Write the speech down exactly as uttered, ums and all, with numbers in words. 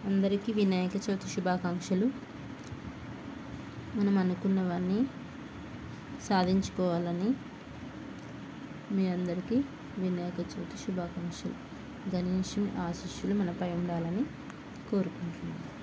అందరికీ వినాయక చవితి శుభాకాంక్షలు. మనం అనుకున్నవన్నీ సాధించుకోవాలని మీ అందరికీ వినాయక చవితి శుభాకాంక్షలు. గణేశుని ఆశీస్సులు మనపై ఉండాలని కోరుకుంటున్నాను.